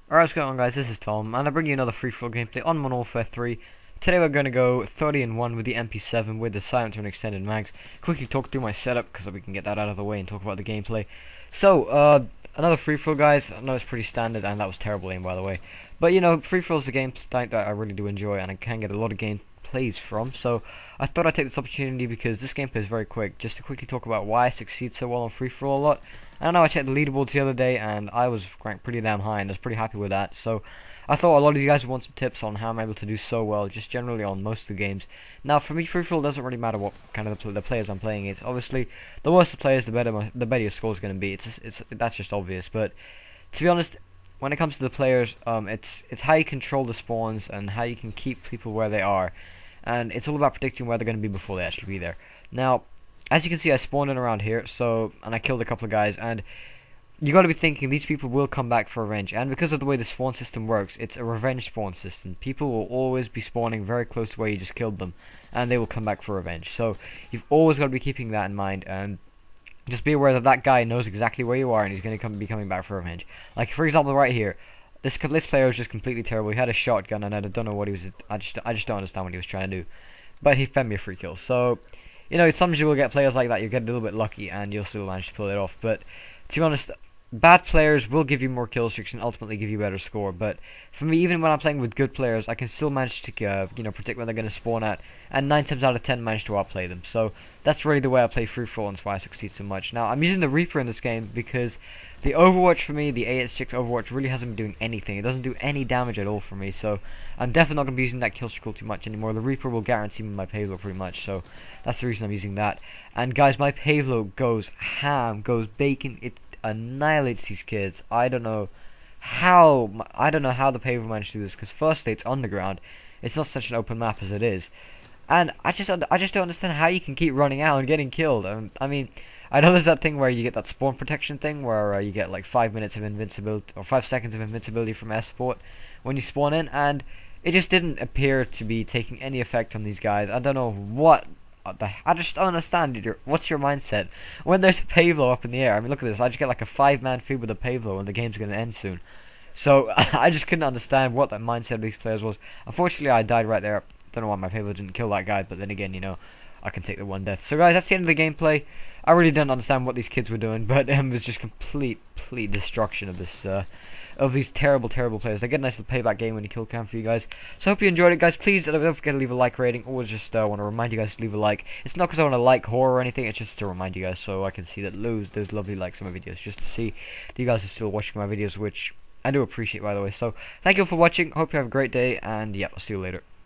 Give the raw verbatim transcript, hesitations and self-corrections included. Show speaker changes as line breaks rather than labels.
Alright, what's going on, guys? This is Tom, and I bring you another free-for-all gameplay on Modern Warfare three. Today we're going to go thirty and one with the M P seven with the silencer and extended mags. Quickly talk through my setup, because we can get that out of the way and talk about the gameplay. So, uh, another free-for-all, guys. I know it's pretty standard, and that was terrible aim, by the way. But, you know, free-for-all is a game type that I really do enjoy, and I can get a lot of gameplays from. So, I thought I'd take this opportunity, because this gameplay is very quick, just to quickly talk about why I succeed so well on free-for-all a lot. I know I checked the leaderboards the other day, and I was ranked pretty damn high, and I was pretty happy with that. So I thought a lot of you guys would want some tips on how I'm able to do so well, just generally on most of the games. Now, for me, free-for-all doesn't really matter what kind of the, the players I'm playing. It's obviously the worse the players, the better my, the better your score is going to be. It's it's that's just obvious. But to be honest, when it comes to the players, um, it's it's how you control the spawns and how you can keep people where they are, and it's all about predicting where they're going to be before they actually be there. Now, as you can see, I spawned in around here, so and I killed a couple of guys, and you got to be thinking these people will come back for revenge. And because of the way the spawn system works, it's a revenge spawn system. People will always be spawning very close to where you just killed them, and they will come back for revenge. So you've always got to be keeping that in mind, and just be aware that that guy knows exactly where you are, and he's going to come be coming back for revenge. Like, for example, right here, this this player was just completely terrible. He had a shotgun, and I don't know what he was. I just I just don't understand what he was trying to do, but he fed me a free kill. So, you know, sometimes you will get players like that. You get a little bit lucky, and you'll still manage to pull it off. But to be honest, bad players will give you more kill streaks and ultimately give you a better score. But for me, even when I'm playing with good players, I can still manage to, uh, you know, predict when they're going to spawn at, and nine times out of ten manage to outplay them. So that's really the way I play free-for-all, and that's why I succeed so much. Now, I'm using the Reaper in this game because the Overwatch for me, the A eighty-six Overwatch, really hasn't been doing anything. It doesn't do any damage at all for me, so I'm definitely not going to be using that kill streak too much anymore. The Reaper will guarantee me my payload pretty much, so that's the reason I'm using that. And guys, my payload goes ham, goes bacon. It annihilates these kids. I don't know how. I don't know how the payload managed to do this, because firstly, it's underground. It's not such an open map as it is, and I just I just don't understand how you can keep running out and getting killed. Um, I mean. I know there's that thing where you get that spawn protection thing where uh, you get like five minutes of invincibility or five seconds of invincibility from air support when you spawn in, and it just didn't appear to be taking any effect on these guys. I don't know what the I just don't understand. Your, what's your mindset when there's a Pavlo up in the air? I mean, look at this. I just get like a five-man feud with a Pavlo, and the game's gonna end soon. So I just couldn't understand what that mindset of these players was. Unfortunately, I died right there. Don't know why my Pavlo didn't kill that guy, but then again, you know, I can take the one death. So guys, that's the end of the gameplay. I really don't understand what these kids were doing, but um, it was just complete, complete destruction of this, uh, of these terrible, terrible players. They get a nice little payback game when you kill cam for you guys. So I hope you enjoyed it, guys. Please don't forget to leave a like rating. Always just uh, want to remind you guys to leave a like. It's not because I want to like horror or anything. It's just to remind you guys so I can see that lose those lovely likes on my videos, just to see that you guys are still watching my videos, which I do appreciate, by the way. So thank you all for watching. Hope you have a great day, and yeah, I'll see you later.